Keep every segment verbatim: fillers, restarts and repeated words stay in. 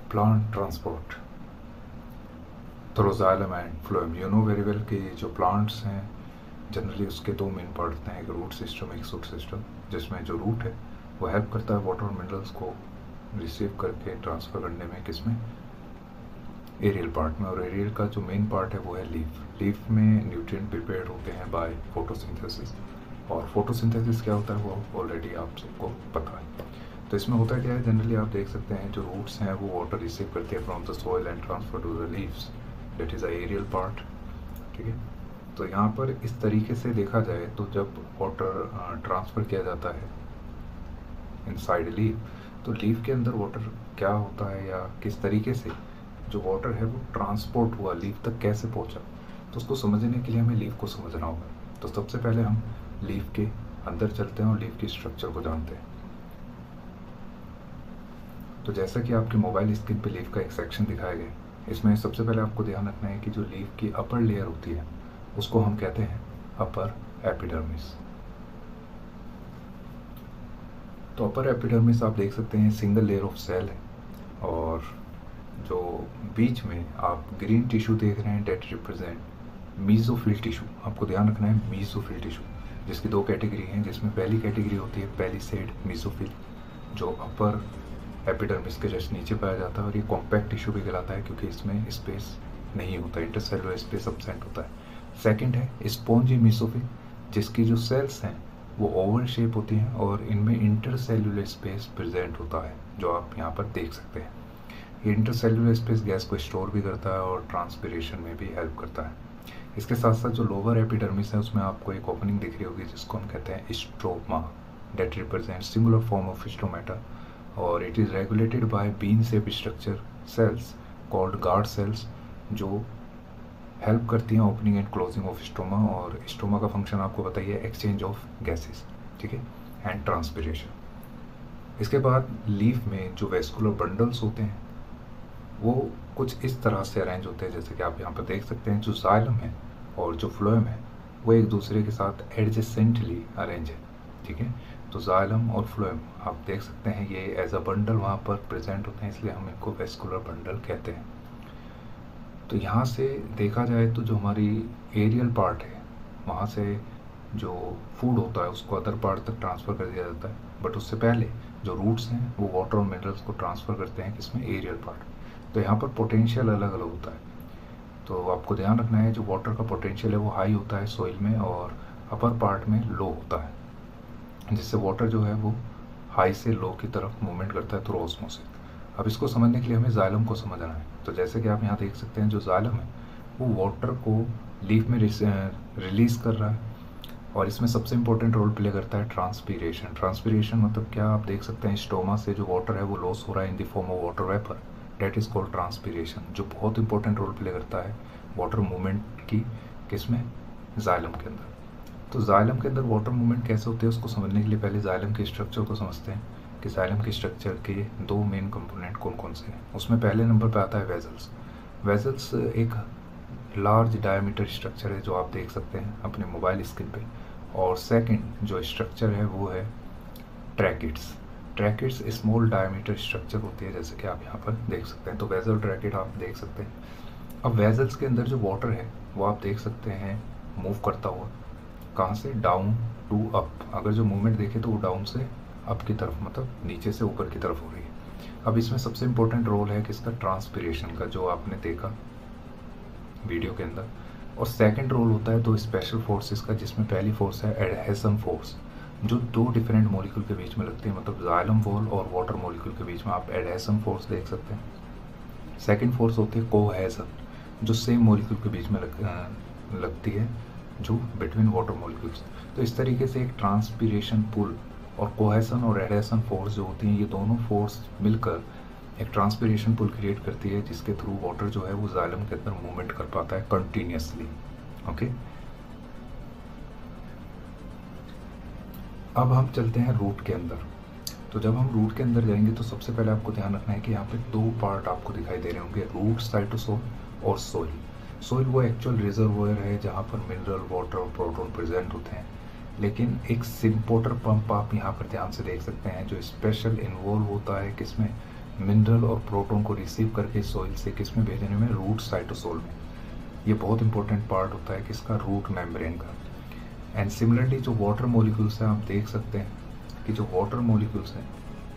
plant transport through xylem and phloem. You know very well कि जो plants हैं generally उसके दो मेन पार्ट होते हैं, एक रूट सिस्टम एक शूट सिस्टम, जिसमें जो रूट है वो हेल्प करता है वाटर और मिनरल्स को रिसीव करके ट्रांसफ़र करने में, किसमें, एरियल पार्ट में। और एरियल का जो मेन पार्ट है वो है लीफ। लीफ में न्यूट्रिएंट प्रिपेयर होते हैं बाय फोटोसिंथेसिस, और फोटोसिंथेसिस क्या होता है वो ऑलरेडी आप सबको पता है। तो इसमें होता क्या है, जनरली आप देख सकते हैं जो रूट्स हैं वो वाटर रिसीव करते हैं from the soil and transfer to the leaves, that is a aerial part. ठीक है, तो यहाँ पर इस तरीके से देखा जाए तो जब वाटर ट्रांसफ़र किया जाता है इनसाइड लीफ, तो लीफ के अंदर वाटर क्या होता है या किस तरीके से जो वाटर है वो ट्रांसपोर्ट हुआ, लीफ तक कैसे पहुँचा, तो उसको समझने के लिए हमें लीफ को समझना होगा। तो सबसे पहले हम लीफ के अंदर चलते हैं और लीफ के स्ट्रक्चर को जानते हैं। तो जैसा कि आपके मोबाइल स्क्रीन पे लीफ का एक सेक्शन दिखाया गया, इसमें सबसे पहले आपको ध्यान रखना है कि जो लीफ की अपर लेयर होती है उसको हम कहते हैं अपर एपिडर्मिस। तो अपर एपिडर्मिस आप देख सकते हैं सिंगल लेयर ऑफ सेल है, और जो बीच में आप ग्रीन टिश्यू देख रहे हैं डेट रिप्रेजेंट मीसोफिल टिश्यू। आपको ध्यान रखना है मीसोफिल टिश्यू, जिसकी दो कैटेगरी हैं, जिसमें पहली कैटेगरी होती है पैलिसेड मीसोफिल, जो अपर एपिडर्मिस के जस्ट नीचे पाया जाता है, और ये कॉम्पैक्ट टिश्यू भी कहलाता है क्योंकि इसमें स्पेस नहीं होता, इंटरसेलुलर स्पेस एब्सेंट होता है। सेकंड है स्पॉन्जी मीसोफिल, जिसकी जो सेल्स हैं वो ओवल शेप होती हैं और इनमें इंटरसेलुलर स्पेस प्रेजेंट होता है, जो आप यहाँ पर देख सकते हैं। ये इंटरसेलुलर स्पेस गैस को स्टोर भी करता है और ट्रांसपिरेशन में भी हेल्प करता है। इसके साथ साथ जो लोअर एपिडर्मिस है उसमें आपको एक ओपनिंग दिख रही होगी जिसको हम कहते हैं stroma, that represent singular form of stomata, और it is regulated by bean shape structure cells called guard cells, जो हेल्प करती हैं opening and closing of stoma. और स्टोमा का फंक्शन आपको पता ही है, एक्सचेंज ऑफ गैसेस, ठीक है, एंड ट्रांसपिरेशन। इसके बाद लीफ में जो वेस्कुलर बंडल्स होते हैं वो कुछ इस तरह से अरेंज होते हैं, जैसे कि आप यहाँ पर देख सकते हैं। जो जाइलम है और जो फ्लोएम है वो एक दूसरे के साथ एडजेसेंटली अरेंज है, ठीक है। तो जाइलम और फ्लोएम आप देख सकते हैं ये एज अ बंडल वहाँ पर प्रेजेंट होते हैं, इसलिए हम इनको वेस्कुलर बंडल कहते हैं। तो यहाँ से देखा जाए तो जो हमारी एरियल पार्ट है वहाँ से जो फूड होता है उसको अदर पार्ट तक ट्रांसफ़र कर दिया जाता है, बट उससे पहले जो रूट्स हैं वो वाटर और मिनरल्स को ट्रांसफ़र करते हैं किसमें, एरियल पार्ट। तो यहाँ पर पोटेंशियल अलग अलग होता है, तो आपको ध्यान रखना है जो वाटर का पोटेंशियल है वो हाई होता है सोइल में और अपर पार्ट में लो होता है, जिससे वाटर जो है वो हाई से लो की तरफ मूवमेंट करता है थ्रू ऑस्मोसिस। अब इसको समझने के लिए हमें जाइलम को समझना है। तो जैसे कि आप यहाँ देख सकते हैं जो जाइलम है वो वाटर को लीफ में रिलीज़ कर रहा है, और इसमें सबसे इंपॉर्टेंट रोल प्ले करता है ट्रांसपीरेशन। ट्रांसपीरेशन मतलब क्या, आप देख सकते हैं स्टोमा से जो वाटर है वो लॉस हो रहा है in the form of water vapour, that is called transpiration, जो बहुत इंपॉर्टेंट रोल प्ले करता है वाटर मूवमेंट की किसमें, जाइलम के अंदर। तो जाइलम के अंदर वाटर मूवमेंट कैसे होते हैं उसको समझने के लिए पहले जाइलम के स्ट्रक्चर को समझते हैं कि जाइलम के स्ट्रक्चर के दो मेन कंपोनेंट कौन कौन से हैं। उसमें पहले नंबर पे आता है वेजल्स। वेजल्स एक लार्ज डायमीटर स्ट्रक्चर है जो आप देख सकते हैं अपने मोबाइल स्क्रीन पे, और सेकंड जो स्ट्रक्चर है वो है tracheids. Tracheids small diameter structure होती है, जैसे कि आप यहाँ पर देख सकते हैं। तो वेजल ट्रैकिट आप देख सकते हैं। अब वेजल्स के अंदर जो वाटर है वो आप देख सकते हैं मूव करता हुआ कहाँ से, डाउन टू अप। अगर जो मूवमेंट देखें तो वो डाउन से अप की तरफ, मतलब नीचे से ऊपर की तरफ हो रही है। अब इसमें सबसे इम्पोर्टेंट रोल है किसका, ट्रांसपीरेशन का, जो आपने देखा वीडियो के अंदर। और सेकंड रोल होता है दो स्पेशल फोर्सेस का, जिसमें पहली फोर्स है एडहेशन फोर्स, जो दो डिफरेंट मॉलिक्यूल के बीच में लगती है, मतलब जाइलम वॉल और वाटर मॉलिक्यूल के बीच में आप एडहेशन फोर्स देख सकते हैं। सेकंड फोर्स होती है कोहेजन, जो सेम मॉलिक्यूल के बीच में लग, लगती है, जो बिटवीन वाटर मॉलिक्यूल्स। तो इस तरीके से एक ट्रांसपीरेशन पुल और कोहेसन और एडहेशन फोर्स जो होती हैं, ये दोनों फोर्स मिलकर एक ट्रांसपीरेशन पुल क्रिएट करती है, जिसके थ्रू वाटर जो है वो जाइलम के अंदर मूवमेंट कर पाता है कंटिन्यूसली। ओके, अब हम चलते हैं रूट के अंदर। तो जब हम रूट के अंदर जाएंगे तो सबसे पहले आपको ध्यान रखना है कि यहाँ पे दो पार्ट आपको दिखाई दे रहे होंगे, रूट साइटोसोल और सोइल। सोइल वो एक्चुअल रिजर्वोयर है जहाँ पर मिनरल, वाटर और प्रोटॉन प्रेजेंट होते हैं, लेकिन एक सिम्पोर्टर पंप आप यहाँ पर ध्यान से देख सकते हैं जो स्पेशल इन्वॉल्व होता है किसमें, मिनरल और प्रोटॉन को रिसीव करके सॉइल से किस में भेजने में, रूट साइटोसोल में। ये बहुत इंपॉर्टेंट पार्ट होता है किसका, रूट मेम्ब्रेन का। एंड सिमिलरली जो वाटर मॉलिक्यूल्स हैं, आप देख सकते हैं कि जो वाटर मॉलिक्यूल्स हैं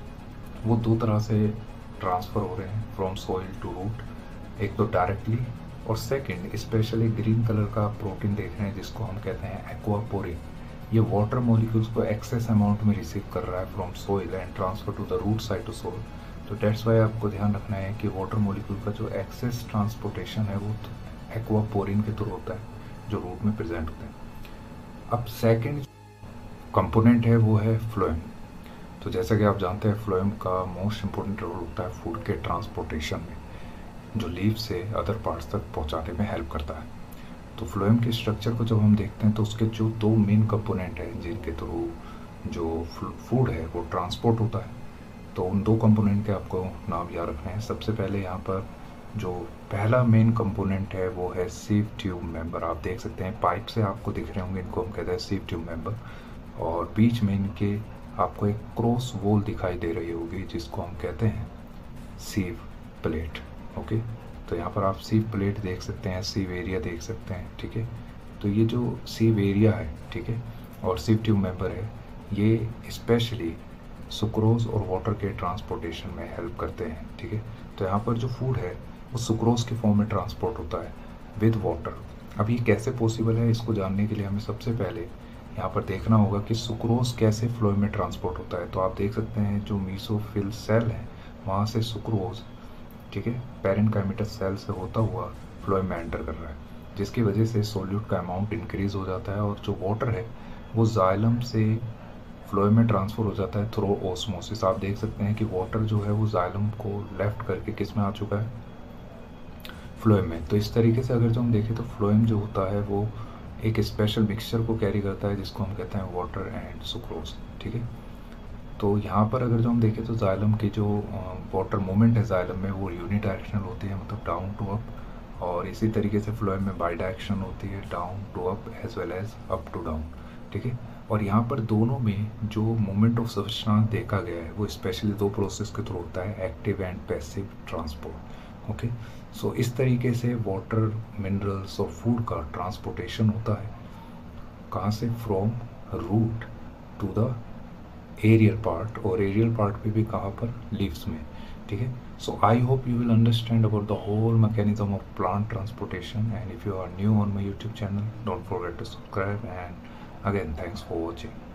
वो दो तरह से ट्रांसफ़र हो रहे हैं फ्रॉम सॉइल टू रूट। एक तो डायरेक्टली, और सेकंड स्पेशली ग्रीन कलर का प्रोटीन देख रहे हैं जिसको हम कहते हैं एक्वापोरिन। ये वाटर मॉलिक्यूल्स को एक्सेस अमाउंट में रिसीव कर रहा है from soil and transfer to the root cytosol. तो डेट्स वाई आपको ध्यान रखना है कि वाटर मॉलिक्यूल का जो एक्सेस ट्रांसपोर्टेशन है वो एक्वापोरिन के थ्रू होता है जो रूट में प्रेजेंट होते हैं। अब सेकेंड कंपोनेंट है वो है फ्लोएम। तो जैसा कि आप जानते हैं फ्लोएम का मोस्ट इम्पोर्टेंट रोल होता है फूड के ट्रांसपोर्टेशन में, जो लीफ से अदर पार्ट्स तक पहुंचाने में हेल्प करता है। तो फ्लोएम के स्ट्रक्चर को जब हम देखते हैं तो उसके जो दो मेन कंपोनेंट हैं जिनके थ्रू जो फूड है वो ट्रांसपोर्ट होता है, तो उन दो कंपोनेंट के आपको नाम याद रखना है। सबसे पहले यहाँ पर जो पहला मेन कंपोनेंट है वो है सीव ट्यूब मेंबर। आप देख सकते हैं पाइप से आपको दिख रहे होंगे, इनको हम कहते हैं सीव ट्यूब मेंबर। और बीच में इनके आपको एक क्रॉस वॉल दिखाई दे रही होगी जिसको हम कहते हैं सीव प्लेट। ओके, तो यहाँ पर आप सीव प्लेट देख सकते हैं, सीव एरिया देख सकते हैं, ठीक है। तो ये जो सीव एरिया है, ठीक है, और सीव ट्यूब मेंबर है, ये स्पेशली सुक्रोज और वाटर के ट्रांसपोर्टेशन में हेल्प करते हैं, ठीक है। तो यहाँ पर जो फूड है वो सुक्रोज के फॉर्म में ट्रांसपोर्ट होता है विद वाटर। अब ये कैसे पॉसिबल है, इसको जानने के लिए हमें सबसे पहले यहाँ पर देखना होगा कि सुक्रोज कैसे फ्लोएम में ट्रांसपोर्ट होता है। तो आप देख सकते हैं जो मीसोफिल सेल है वहाँ से सुक्रोज, ठीक है, पैरेन्काइमेटस सेल से होता हुआ फ्लोएम में एंटर कर रहा है, जिसकी वजह से सोल्यूट का अमाउंट इंक्रीज हो जाता है और जो वाटर है वो जाइलम से फ्लोएम में ट्रांसफ़र हो जाता है थ्रू ओस्मोसिस। आप देख सकते हैं कि वाटर जो है वो जाइलम को लेफ्ट करके किस में आ चुका है, फ्लोएम में। तो इस तरीके से अगर जो हम देखें तो फ्लोएम जो होता है वो एक स्पेशल मिक्सचर को कैरी करता है जिसको हम कहते हैं वाटर एंड सुक्रोज, ठीक है। तो यहाँ पर अगर जो हम देखें तो जाइलम की जो वाटर मूवमेंट है जाइलम में वो यूनिडायरेक्शनल होती है, मतलब डाउन टू अप, और इसी तरीके से फ्लोएम में बाई डायरेक्शन होती है, down to up as well as up to down, ठीक है। और यहाँ पर दोनों में जो मूवमेंट ऑफ सब्सटेंस देखा गया है वो स्पेशली दो प्रोसेस के थ्रू होता है, active and passive transport. Okay, so इस तरीके से वाटर, मिनरल्स और फूड का ट्रांसपोर्टेशन होता है कहाँ से, from root to the aerial part, और एरियल पार्ट पे भी कहाँ पर, लीव्स में, ठीक है। So I hope you will understand about the whole mechanism of plant transportation, and if you are new on my YouTube channel, don't forget to subscribe, and again thanks for watching.